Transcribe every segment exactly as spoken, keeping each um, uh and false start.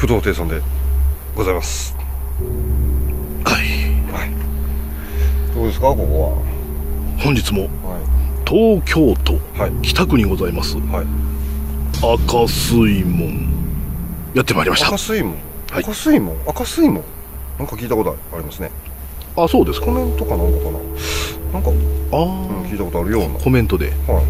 藤亭さんでございます。 はい、 はい、どうですかここは。 本日も、 はい、 東京都、 はい、 北区にございます、 はい、 赤水門やってまいりました。 赤水門、 はい、 赤水門、赤水門、なんか聞いたことありますね。 あ、そうですか。 コメントかなんかかな、なんか、 あ、うん、 聞いたことあるようなコメントで、 はい、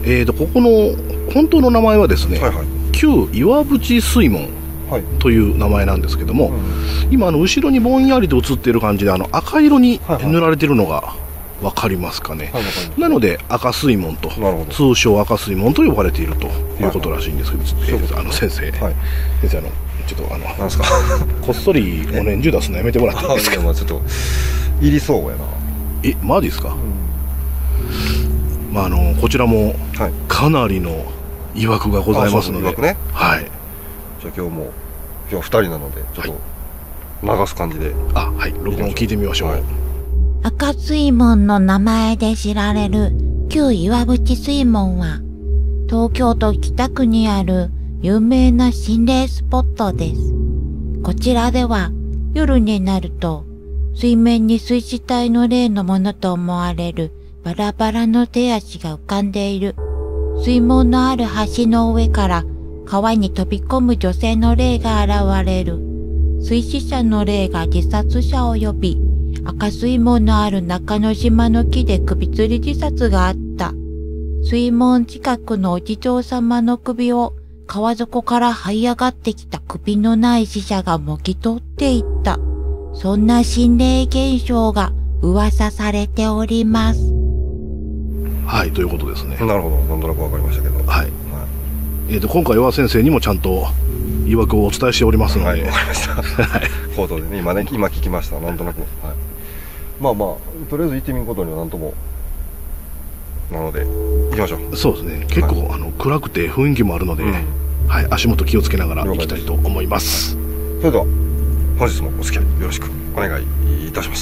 えーとここの本当の名前はですね、 はいはい、 旧岩淵水門という名前なんですけども、はい、うん、今あの後ろにぼんやりと映っている感じであの赤色に塗られているのが分かりますかね、はいはい、なので赤水門と、通称赤水門と呼ばれているということらしいんですけど、はいはい、えー、あの先生、はい、先生あのちょっとあのなんすかこっそりお年中出すのやめてもらっていいですか。 まあちょっと入りそうやな。え、 マジですか。うん、まああのこちらもかなりの曰くがございますので、 ね、 はい。 じゃあ今日も今日はふたりなのでちょっと流す感じで、はい、 あ、はい、録音を聞いてみましょう。はい、 赤水門の名前で知られる旧岩淵水門は東京都北区にある有名な心霊スポットです。こちらでは夜になると水面に水死体の霊のものと思われるバラバラの手足が浮かんでいる。水門のある橋の上から川に飛び込む女性の霊が現れる。水死者の霊が自殺者を呼び、赤水門のある中之島の木で首吊り自殺があった。水門近くのお地蔵様の首を川底から這い上がってきた首のない死者がもぎ取っていった。そんな心霊現象が噂されております。 はい、ということですね。 なるほど、なんとなくわかりましたけど。はい。はい、 えーと、今回は先生にもちゃんと曰くをお伝えしておりますので。 はい、わかりました。はい。口頭でね、今ね、今聞きました。なんとなく。はい。まあまあ、とりあえず行ってみることにはなんとも。なので、行きましょう。 そうですね。結構、はい、あの暗くて雰囲気もあるので、うん、はい、足元気をつけながら行きたいと思います。 はい、それでは、本日もお付き合いよろしくお願いいたします。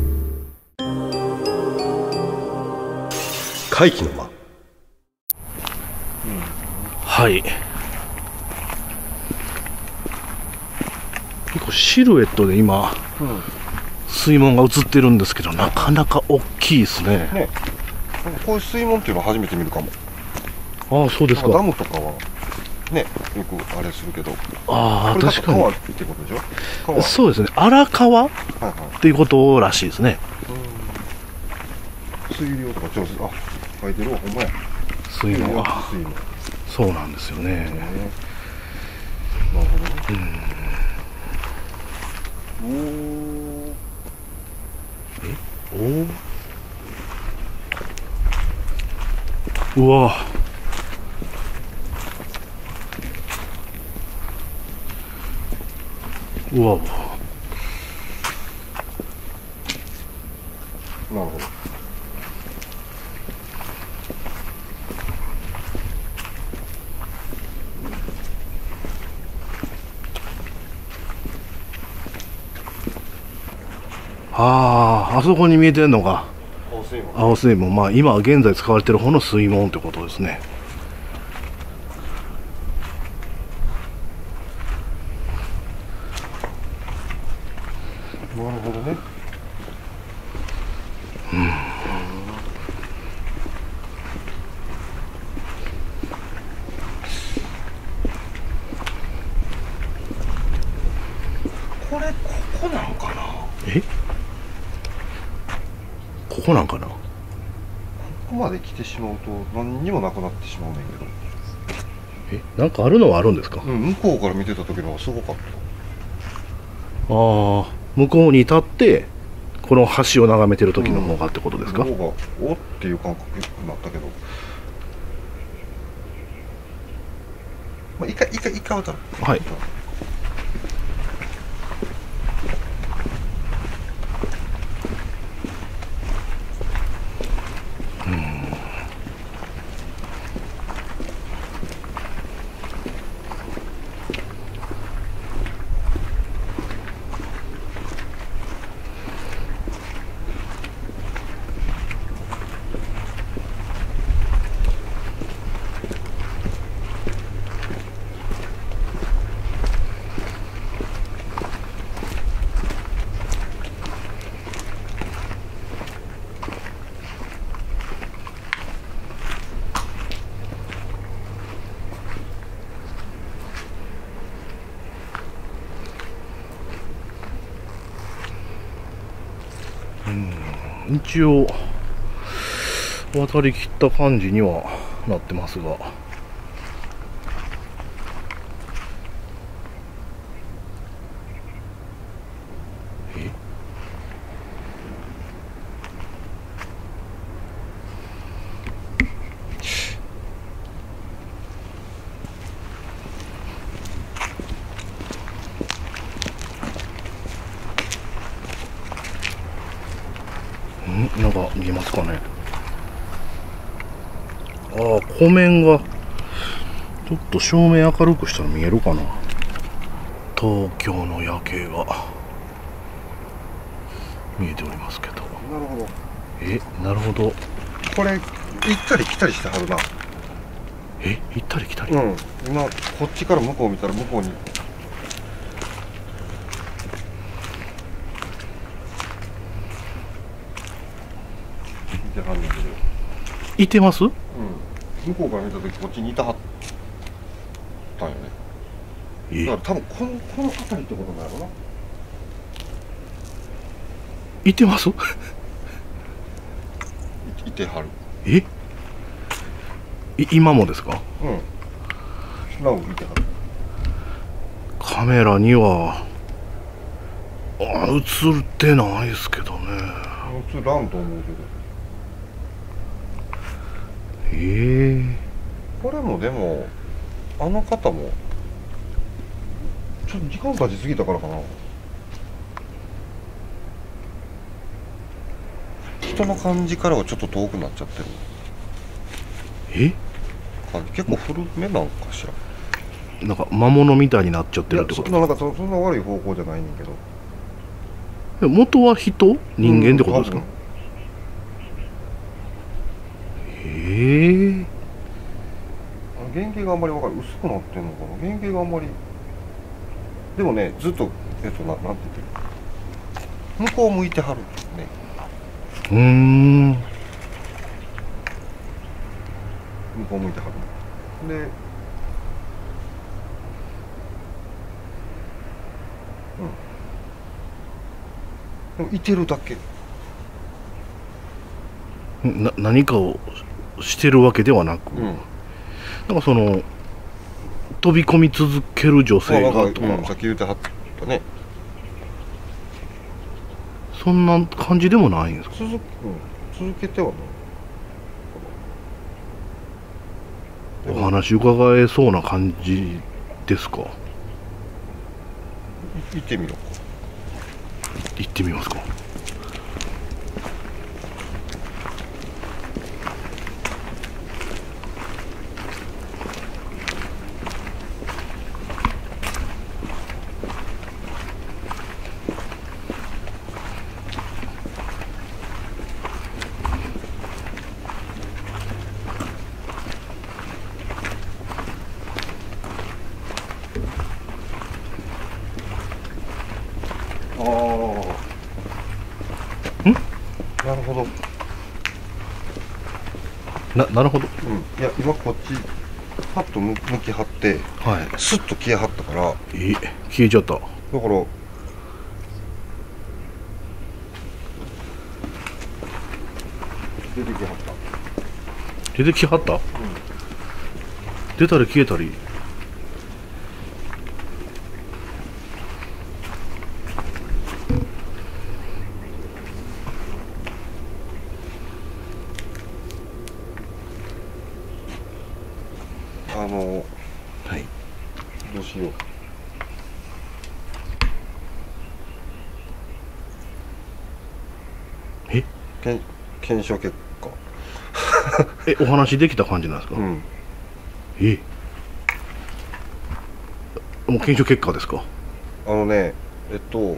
怪奇の間。 はい。結構シルエットで今、うん、水門が映ってるんですけど、なかなか大きいですね。ね、 こういう水門っていうのは初めて見るかも。 ああ、そうですか。 ダムとかはね、よくあれするけど。 ああ、確かに。 川ってことでしょ。川。 そうですね。荒川、はいはい、っていうことらしいですね。 うん、水量とか調整、あ、書いてるわ、ほんまや。 水門は。水門。そうなんですよね。なるほどね。うん。 おお。え、おお。うわ。うわ。 なるほど。 ああ、あそこに見えてるのが青水門。まあ今現在使われている方の水門ってことですね。 なるほどね。 うん。 これここなんかな。 え？ここなんかな。 ここまで来てしまうと何にもなくなってしまうねんけど。え、なんかあるのはあるんですか。 うん、向こうから見てた時の方がすごかった。 ああ、向こうに立ってこの橋を眺めてる時の方がってことですか。 うん、方がおっていう感覚になったけど、まあ一回一回一回渡る。 はい。 うん、一応渡りきった感じにはなってますが、えんなんか見えますかね。ああ、湖面がちょっと照明明るくしたら見えるかな。東京の夜景が見えておりますけど。 なるほど。 え、なるほど。 これ行ったり来たりしてはるな。 え、行ったり来たり。 うん。今こっちから向こう見たら向こうに。いてはんねんけど。 いてます？ うん。向こうから見た時こっちにいたはったんよね。 え、 だから多分このこの辺りってことなのな。 いてます？ いいてはる。 え、い今もですか？ うん。なおいてはる。 カメラにはあ映ってないですけどね。 映らんと思うけど。 えー、 これもでもあの方もちょっと時間経ちすぎたからかな。人の感じからはちょっと遠くなっちゃってる。 え、 感じ結構古めなんかしら。 なんか魔物みたいになっちゃってるってこと？ いやそんななんかそそんな悪い方向じゃないねんけど。 元は人人間ってことですか？ うんえー、 原型があんまり分かる。薄くなってんのかな。原型があんまり。でもねずっとえっとななんて言ってる。向こう向いてはるね。 うーん、 向こう向いてはる。で、うん。でもいてるだけ。 な何かをしてるわけではなく、 うん。 なんかその飛び込み続ける女性まあがとなんかうん、さか、 っき言ってはったね。 そんな感じでもないんですか？ 続く、うん、続けてはない。 お話伺えそうな感じですか？ い行ってみろか。 行ってみますか？ ああ。 ん？ なるほど。 ななるほど。 うん。いや今こっちパッと向向き張ってはい。 スッと消えはったから。 え、消えちゃった。 だから出てきはった。 出てきはった？ うん。 出たり消えたり。 あのはい。 どうしよう。 え、 けん検証結果。 え、お話できた感じなんですか？ うん。 え、もう検証結果ですか？ あのねえっと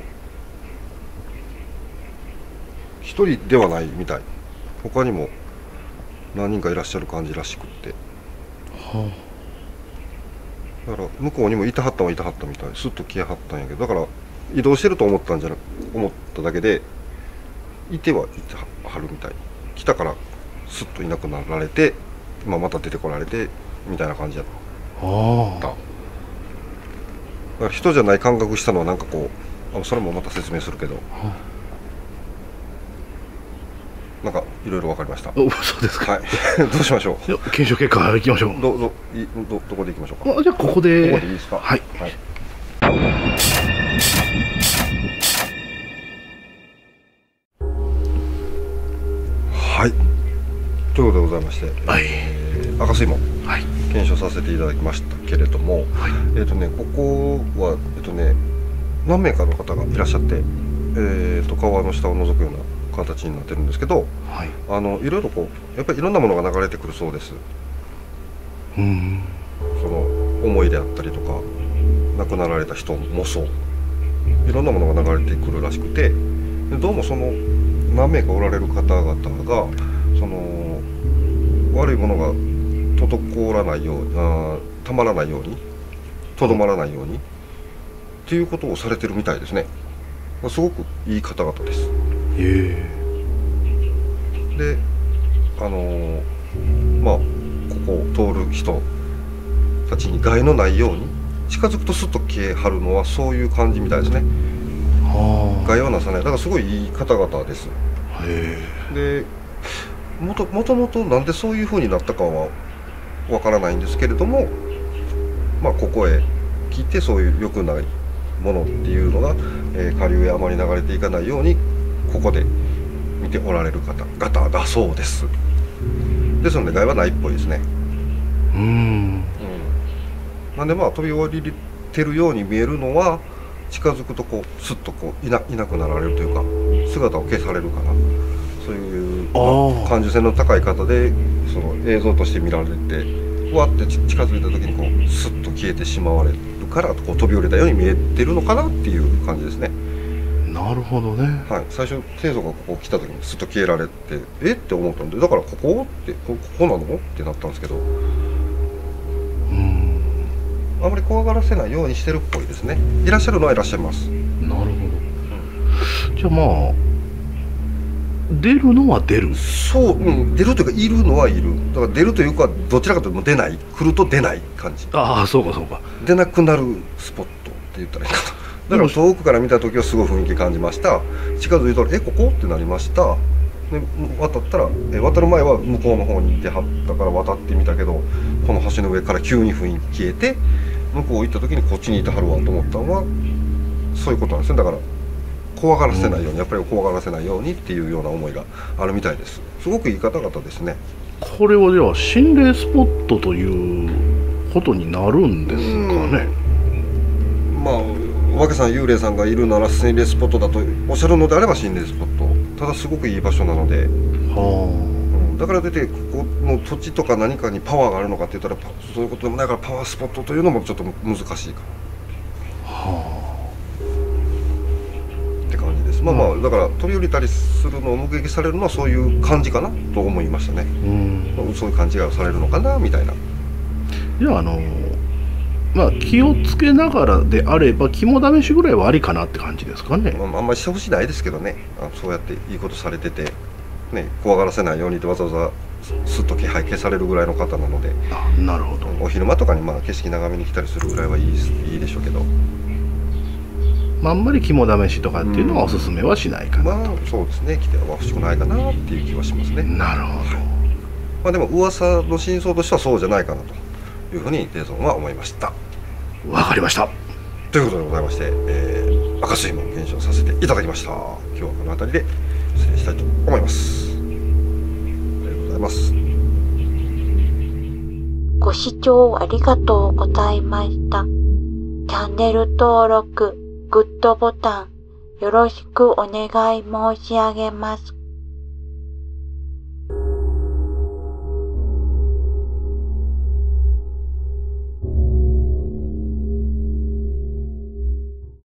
一人ではないみたい。他にも何人かいらっしゃる感じらしくって。 はだから向こうにもいたはったはいたはったみたい。スッと消えはったんやけど、だから移動してると思ったんじゃなく思っただけでいてはいてはるみたい。来たからスッといなくなられて、まあ、また出てこられてみたいな感じやっあ。はた。だから人じゃない感覚したのはなんかこう、あそれもまた説明するけど、 あ。 いろいろ分かりました。 お、そうですか。 はいどうしましょう。 検証結果いきましょう。 どどいどどこでいきましょうか。 あ、じゃあここで。 ここでいいですか。 はい、 はいはい、ということでございまして、 はい、 えー、赤水門、はい、検証させていただきましたけれども、はい、えっとねここはえっとね何名かの方がいらっしゃって、えー、と川の下を覗くような形になってるんですけど、はい、あのいろいろこうやっぱりいろんなものが流れてくるそうです。うん、その思いであったりとか亡くなられた人もそういろんなものが流れてくるらしくて、どうもその何名かおられる方々がその悪いものが滞らないようにあたまらないようにとどまらないようにっていうことをされてるみたいですね。すごくいい方々です。へえ。であのー、まあここを通る人たちに害のないように近づくとスッと消えはるのはそういう感じみたいですね。害はなさない。だからすごいいい方々です。へえ。でもともともとなんでそういう風になったかはわからないんですけれども、まあここへ来てそういう良くないものっていうのが、えー、下流へあまり流れていかないようにここで見ておられる方々だそうです。ですので害はないっぽいですね。うん、うん、なんでまあ飛び降りてるように見えるのは近づくとこうスッとこういな、いなくなられるというか姿を消されるかな、そういう、まあ、感受性の高い方でその映像として見られてわって近づいた時にこうスッと消えてしまわれるからこう飛び降りたように見えてるのかなっていう感じですね。なるほどね。はい、最初生徒がここ来た時にスッと消えられてえって思ったんで、だからここってここなのってなったんですけど、うんあまり怖がらせないようにしてるっぽいですね。いらっしゃるのはいらっしゃいます。なるほど、うん、じゃあまあ出るのは出るそう、うん、出るというかいるのはいる。だから出るというかどちらかというと出ない来ると出ない感じ。ああそうかそうか。出なくなるスポットって言ったらいいかな。だから遠くから見た時はすごい雰囲気感じました。近づいたらえここってなりました。で渡ったらえ渡る前は向こうの方にいてはったから渡ってみたけどこの橋の上から急に雰囲気消えて向こう行った時にこっちにいてはるわと思ったのはそういうことなんですね。だから怖がらせないように、うん、やっぱり怖がらせないようにっていうような思いがあるみたいです。すごくいい方々ですね。これはでは心霊スポットということになるんですかね。うん、まあお化けさん幽霊さんがいるなら心霊スポットだとおっしゃるのであれば心霊スポット、ただすごくいい場所なので、はあ、うん、だから出てここの土地とか何かにパワーがあるのかって言ったらそういうことでもないからパワースポットというのもちょっと難しいかな、はあ、って感じです。まあまあだから飛び降りたりするのを目撃されるのはそういう感じかなと思いましたね。うん、そういう勘違いをされるのかなみたいな。じゃああのまあ気をつけながらであれば肝試しぐらいはありかなって感じですかね。まあ、あんまりしてほしいないですけどね。あそうやっていいことされてて、ね、怖がらせないようにってわざわざスッと気配消されるぐらいの方なので。あなるほど。お昼間とかにまあ景色眺めに来たりするぐらいはいい、いいでしょうけど、まあ、あんまり肝試しとかっていうのはおすすめはしないかなと、うん、まあそうですね。来ては欲しくないかなっていう気はしますね。なるほど、はい、まあでも噂の真相としてはそうじゃないかなというふうにデゾンは思いました。わかりました。ということでございまして、えー、赤水門検証させていただきました。今日はこの辺りで失礼したいと思います。ありがとうございます。 ご視聴ありがとうございました。チャンネル登録、グッドボタンよろしくお願い申し上げます。